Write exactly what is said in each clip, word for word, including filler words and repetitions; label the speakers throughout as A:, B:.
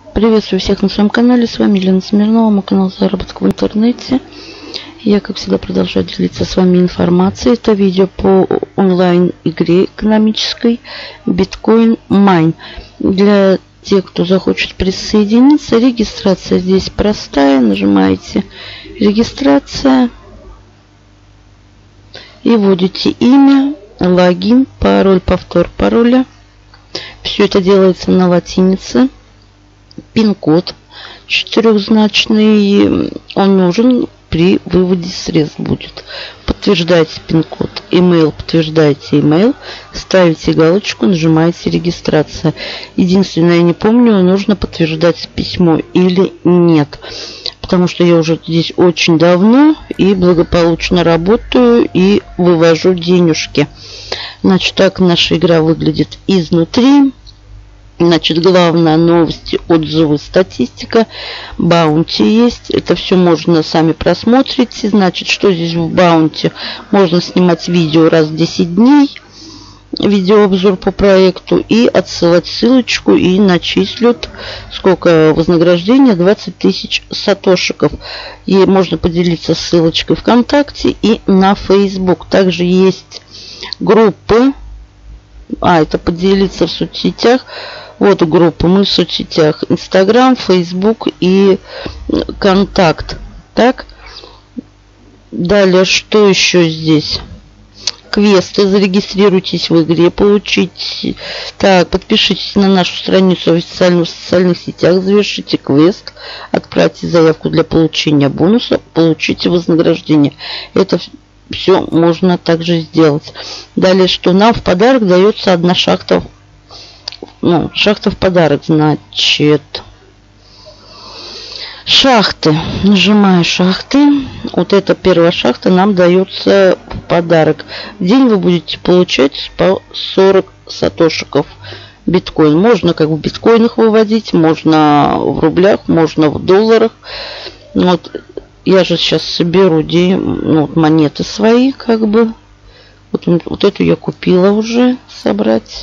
A: Приветствую всех на своем канале. С вами Елена Смирнова, мой канал заработка в интернете. Я, как всегда, продолжаю делиться с вами информацией. Это видео по онлайн-игре экономической Bitcoin Mine. Для тех, кто захочет присоединиться, регистрация здесь простая. Нажимаете «Регистрация» и вводите имя, логин, пароль, повтор пароля. Все это делается на латинице. Пин-код четырехзначный, он нужен при выводе средств будет. Подтверждаете пин-код, email, подтверждаете email, ставите галочку, нажимаете регистрация. Единственное, я не помню, нужно подтверждать письмо или нет. Потому что я уже здесь очень давно и благополучно работаю и вывожу денежки. Значит, так наша игра выглядит изнутри. Значит, главное, новости, отзывы, статистика, баунти есть. Это все можно сами просмотрите. Значит, что здесь в баунти? Можно снимать видео раз в десять дней. Видеообзор по проекту. И отсылать ссылочку. И начислят сколько вознаграждения? двадцать тысяч сатошиков. И можно поделиться ссылочкой ВКонтакте и на Facebook. Также есть группы. А, это поделиться в соцсетях. Вот группы, мы в соцсетях Инстаграм, Фейсбук и Контакт. Так. Далее, что еще здесь? Квесты. Зарегистрируйтесь в игре, получите. Так, подпишитесь на нашу страницу официально в социальных сетях, завершите квест, отправьте заявку для получения бонуса, получите вознаграждение. Это все можно также сделать. Далее, что нам в подарок дается одна шахта. Ну, шахта в подарок, значит, шахты. Нажимаю шахты. Вот эта первая шахта нам дается в подарок. В день вы будете получать по сорок сатошиков биткоин. Можно как в биткоинах выводить, можно в рублях, можно в долларах. Вот я же сейчас соберу ну, вот монеты свои, как бы. Вот, вот эту я купила уже собрать.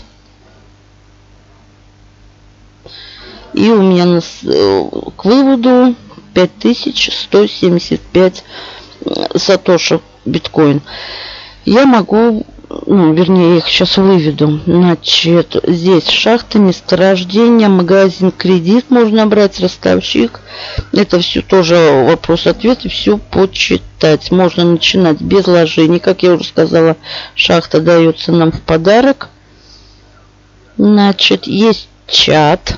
A: И у меня на, к выводу пять тысяч сто семьдесят пять сатоши биткоин. Я могу, ну, вернее, я их сейчас выведу. Значит, здесь шахта, месторождение, магазин, кредит можно брать, ростовщик. Это все тоже вопрос-ответ, и все почитать. Можно начинать без вложений. Как я уже сказала, шахта дается нам в подарок. Значит, есть чат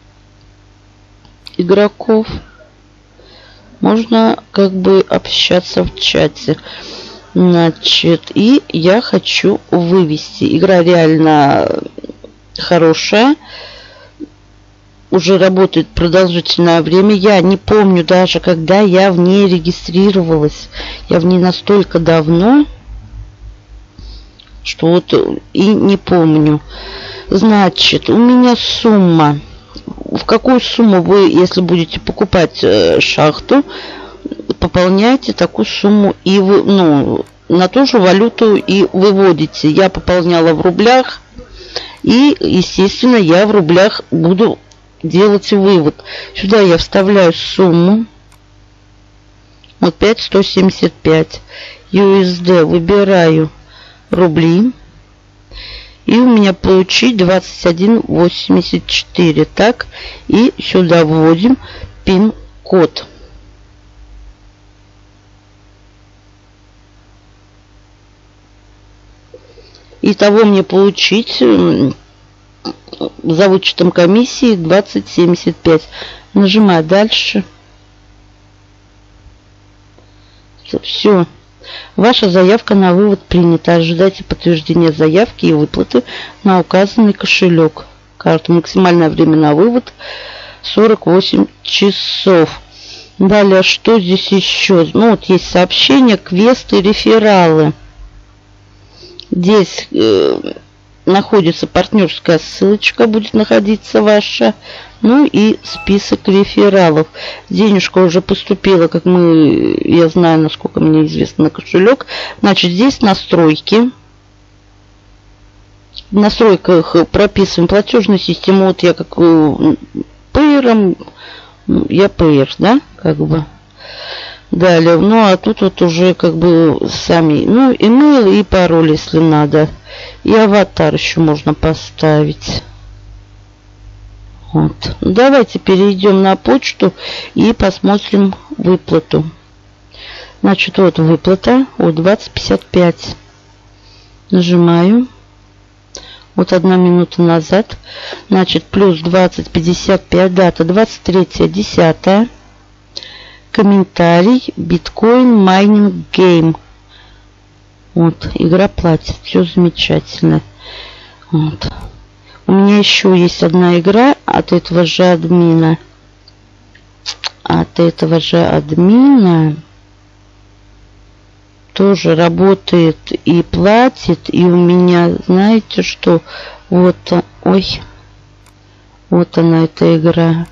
A: игроков. Можно как бы общаться в чате. Значит, и я хочу вывести. Игра реально хорошая. Уже работает продолжительное время. Я не помню даже, когда я в ней регистрировалась. Я в ней настолько давно, что вот и не помню. Значит, у меня сумма. В какую сумму вы, если будете покупать э, шахту, пополняете такую сумму и вы, ну, на ту же валюту и выводите. Я пополняла в рублях, и, естественно, я в рублях буду делать вывод. Сюда я вставляю сумму. Вот пять тысяч сто семьдесят пять ю эс ди. Выбираю рубли. И у меня получить двадцать один восемьдесят четыре. Так. И сюда вводим пин-код. Итого мне получить за вычетом комиссии двадцать семьдесят пять. Нажимаю дальше. Все. Ваша заявка на вывод принята. Ожидайте подтверждения заявки и выплаты на указанный кошелек. Карта. Максимальное время на вывод сорок восемь часов. Далее, что здесь еще? Ну, вот есть сообщения, квесты, рефералы. Здесь э, находится партнерская ссылочка, будет находиться ваша. Ну и список рефералов. Денежка уже поступила, как мы, я знаю, насколько мне известно, на кошелек. Значит, здесь настройки. В настройках прописываем платежную систему. Вот я как Payer номером, я пэ эр, да, как бы. Далее, ну а тут вот уже как бы сами, ну, имейл и пароль, если надо. И аватар еще можно поставить. Вот. Давайте перейдем на почту и посмотрим выплату. Значит, вот выплата от двадцать пятьдесят пять. Нажимаю. Вот одна минута назад. Значит, плюс двадцать пятьдесят пять. Дата двадцать третье десятое. Комментарий. Биткоин майнинг гейм. Вот. Игра платит. Все замечательно. Вот. У меня еще есть одна игра от этого же админа. От этого же админа. Тоже работает и платит. И у меня, знаете что? Вот, ой. Вот она, эта игра.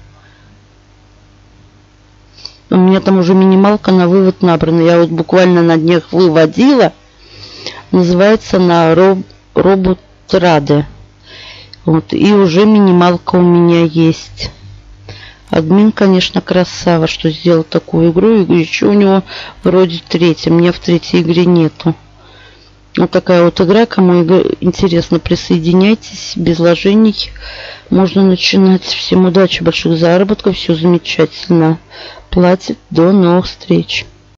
A: У меня там уже минималка на вывод набрана. Я вот буквально на днях выводила. Называется на роб, Роботраде. Вот, и уже минималка у меня есть. Админ, конечно, красава, что сделал такую игру. И еще у него вроде третья. Мне в третьей игре нету. Вот такая вот игра. Кому интересно, присоединяйтесь. Без вложений можно начинать. Всем удачи, больших заработков. Все замечательно. Платит. До новых встреч.